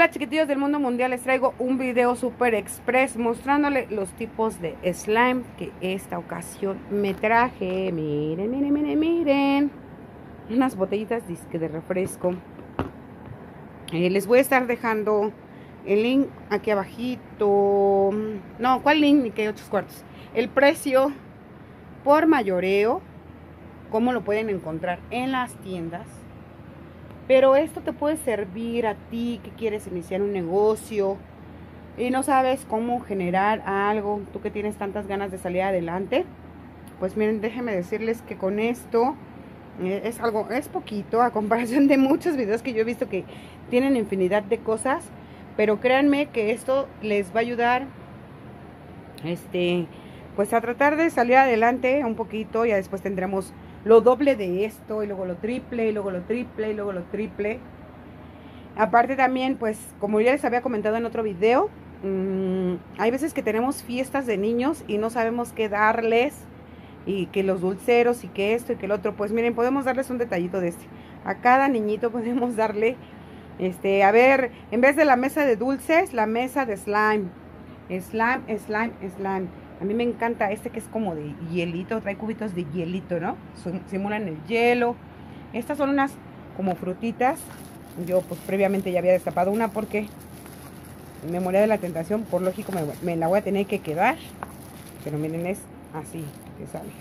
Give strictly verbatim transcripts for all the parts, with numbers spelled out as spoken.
Hola chiquitillos del mundo mundial, les traigo un video super express mostrándole los tipos de slime que esta ocasión me traje. Miren, miren, miren, miren. Unas botellitas de refresco. Eh, les voy a estar dejando el link aquí abajito. No, ¿cuál link? Ni que ocho cuartos. El precio por mayoreo, cómo lo pueden encontrar en las tiendas. Pero esto te puede servir a ti que quieres iniciar un negocio y no sabes cómo generar algo, tú que tienes tantas ganas de salir adelante. Pues miren, déjenme decirles que con esto eh, es algo, es poquito a comparación de muchos videos que yo he visto que tienen infinidad de cosas. Pero créanme que esto les va a ayudar este, pues a tratar de salir adelante un poquito. Ya después tendremos lo doble de esto, y luego lo triple, y luego lo triple, y luego lo triple. Aparte también, pues, como ya les había comentado en otro video, mmm, hay veces que tenemos fiestas de niños y no sabemos qué darles, y que los dulceros, y que esto, y que el otro. Pues miren, podemos darles un detallito de este. A cada niñito podemos darle, este, a ver, en vez de la mesa de dulces, la mesa de slime. Slime, slime, slime. A mí me encanta este que es como de hielito, trae cubitos de hielito, ¿no? Simulan el hielo. Estas son unas como frutitas. Yo pues previamente ya había destapado una porque me moría de la tentación. Por lógico me, me la voy a tener que quedar. Pero miren, es así que sale.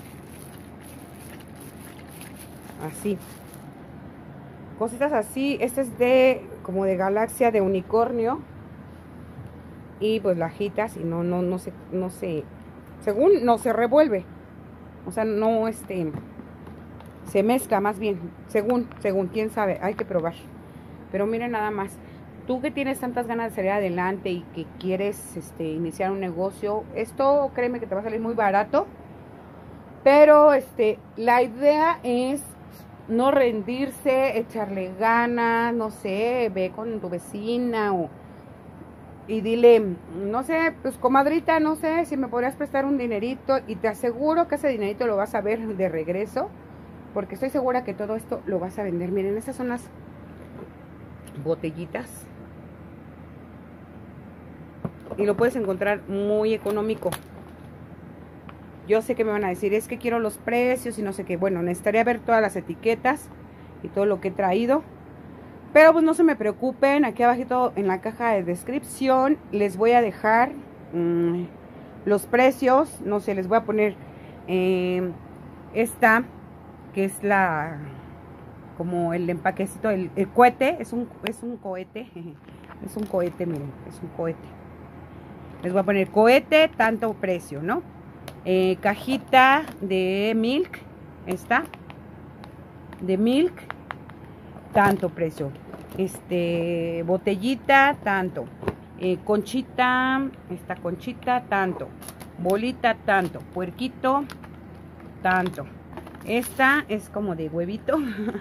Así. Cositas así. Este es de como de galaxia de unicornio. Y pues la agitas y no, no, no se, no se... Según no se revuelve, o sea, no este se mezcla más bien, según, según, quién sabe, hay que probar. Pero miren nada más, tú que tienes tantas ganas de salir adelante y que quieres este, iniciar un negocio, esto créeme que te va a salir muy barato. Pero este, la idea es no rendirse, echarle ganas, no sé, ve con tu vecina o... y dile, no sé, pues comadrita, no sé si me podrías prestar un dinerito, y te aseguro que ese dinerito lo vas a ver de regreso, porque estoy segura que todo esto lo vas a vender. Miren, estas son las botellitas y lo puedes encontrar muy económico. Yo sé que me van a decir, es que quiero los precios y no sé qué. Bueno, necesitaría ver todas las etiquetas y todo lo que he traído. Pero pues no se me preocupen, aquí abajito en la caja de descripción les voy a dejar mmm, los precios. No sé, les voy a poner eh, esta, que es la, como el empaquecito, el, el cohete, es un, es un cohete, es un cohete, miren, es un cohete. Les voy a poner cohete, tanto precio, ¿no? Eh, cajita de milk, esta, de milk, tanto precio. Este, botellita, tanto. Eh, conchita, esta conchita, tanto. Bolita, tanto. Puerquito, tanto. Esta es como de huevito,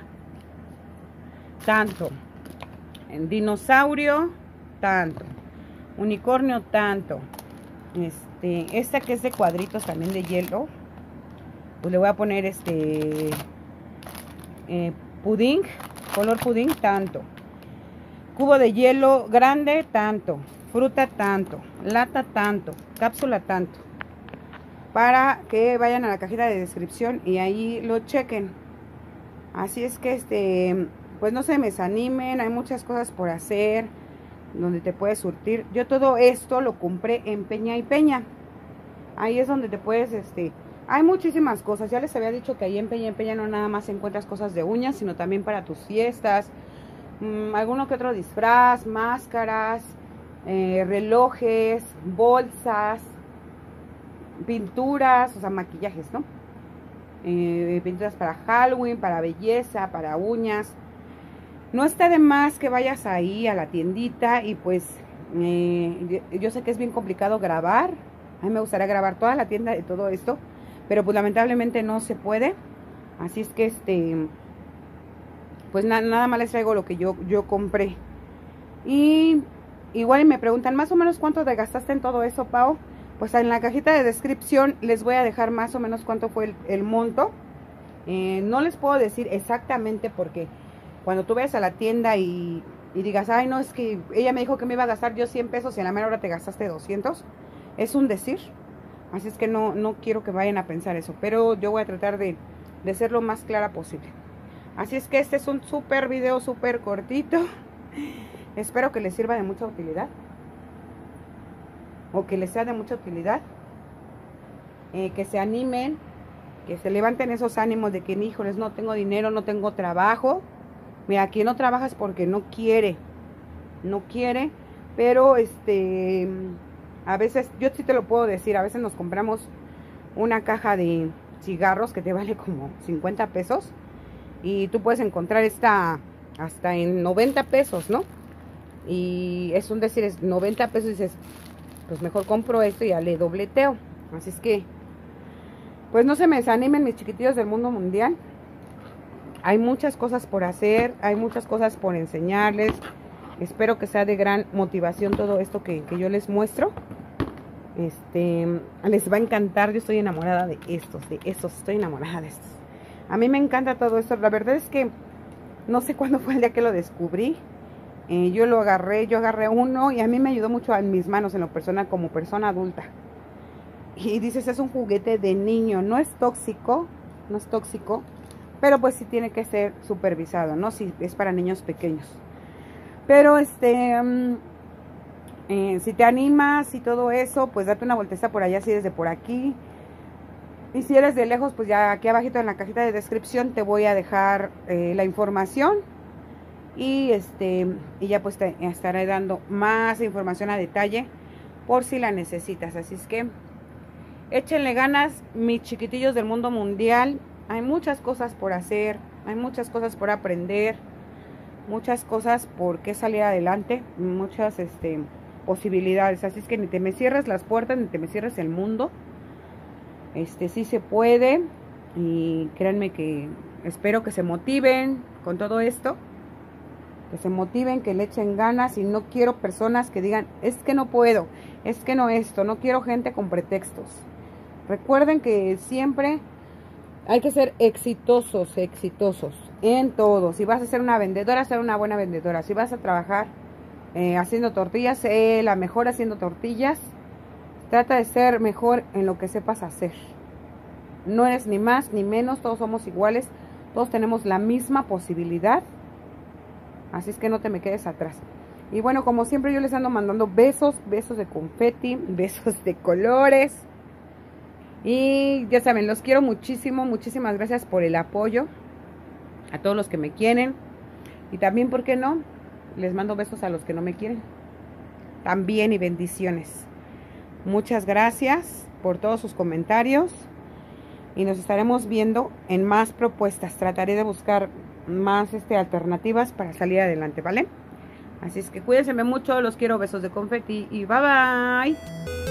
tanto. En dinosaurio, tanto. Unicornio, tanto. Este, esta que es de cuadritos también de hielo, pues le voy a poner este eh, pudín, color pudín, tanto. Cubo de hielo grande, tanto. Fruta, tanto. Lata, tanto. Cápsula, tanto. Para que vayan a la cajita de descripción y ahí lo chequen. Así es que este, pues no se me desanimen, hay muchas cosas por hacer donde te puedes surtir. Yo todo esto lo compré en Peña y Peña. Ahí es donde te puedes, este, hay muchísimas cosas. Ya les había dicho que ahí en Peña y Peña no nada más encuentras cosas de uñas, sino también para tus fiestas, mmm, alguno que otro disfraz, máscaras, eh, relojes, bolsas, pinturas, o sea, maquillajes, ¿no? Eh, pinturas para Halloween, para belleza, para uñas. No está de más que vayas ahí a la tiendita y pues eh, yo sé que es bien complicado grabar. A mí me gustaría grabar toda la tienda de todo esto, pero pues lamentablemente no se puede. Así es que este, pues na nada más les traigo lo que yo, yo compré. Y igual me preguntan más o menos cuánto te gastaste en todo eso, Pau. Pues en la cajita de descripción les voy a dejar más o menos cuánto fue el, el monto. Eh, no les puedo decir exactamente porque cuando tú vayas a la tienda y y digas, ay, no, es que ella me dijo que me iba a gastar yo cien pesos y a la mera hora te gastaste doscientos. Es un decir. Así es que no, no quiero que vayan a pensar eso. Pero yo voy a tratar de, de ser lo más clara posible. Así es que este es un súper video, súper cortito. Espero que les sirva de mucha utilidad. O que les sea de mucha utilidad. Eh, que se animen. Que se levanten esos ánimos de que, híjoles, no tengo dinero, no tengo trabajo. Mira, quien no trabaja es porque no quiere. No quiere. Pero este... a veces, yo sí te lo puedo decir, a veces nos compramos una caja de cigarros que te vale como cincuenta pesos. Y tú puedes encontrar esta hasta en noventa pesos, ¿no? Y es un decir, es noventa pesos y dices, pues mejor compro esto y ya le dobleteo. Así es que, pues no se me desanimen mis chiquitillos del mundo mundial. Hay muchas cosas por hacer, hay muchas cosas por enseñarles. Espero que sea de gran motivación todo esto que, que yo les muestro. Este, les va a encantar. Yo estoy enamorada de estos, de estos, estoy enamorada de estos. A mí me encanta todo esto. La verdad es que no sé cuándo fue el día que lo descubrí. Eh, yo lo agarré, yo agarré uno y a mí me ayudó mucho en mis manos, en lo personal, como persona adulta. Y dices, es un juguete de niño, no es tóxico, no es tóxico, pero pues sí tiene que ser supervisado, ¿no? Si es para niños pequeños. Pero este, um, eh, si te animas y todo eso, pues date una vuelteza por allá si eres de por aquí. Y si eres de lejos, pues ya aquí abajito en la cajita de descripción te voy a dejar eh, la información. Y este y ya pues te estaré dando más información a detalle por si la necesitas. Así es que échenle ganas, mis chiquitillos del mundo mundial. Hay muchas cosas por hacer, hay muchas cosas por aprender. Muchas cosas por qué salir adelante, muchas este, posibilidades. Así es que ni te me cierres las puertas, ni te me cierres el mundo. Este sí se puede. Y créanme que espero que se motiven con todo esto. Que se motiven, que le echen ganas. Y no quiero personas que digan, es que no puedo, es que no esto. No quiero gente con pretextos. Recuerden que siempre hay que ser exitosos, exitosos. En todo. Si vas a ser una vendedora, ser una buena vendedora. Si vas a trabajar eh, haciendo tortillas, sé la mejor haciendo tortillas. Trata de ser mejor en lo que sepas hacer. No eres ni más ni menos, todos somos iguales. Todos tenemos la misma posibilidad. Así es que no te me quedes atrás. Y bueno, como siempre yo les ando mandando besos, besos de confeti, besos de colores. Y ya saben, los quiero muchísimo, muchísimas gracias por el apoyo. A todos los que me quieren. Y también, ¿por qué no? Les mando besos a los que no me quieren. También y bendiciones. Muchas gracias por todos sus comentarios. Y nos estaremos viendo en más propuestas. Trataré de buscar más este, alternativas para salir adelante, ¿vale? Así es que cuídense mucho. Los quiero. Besos de confeti. Y bye bye.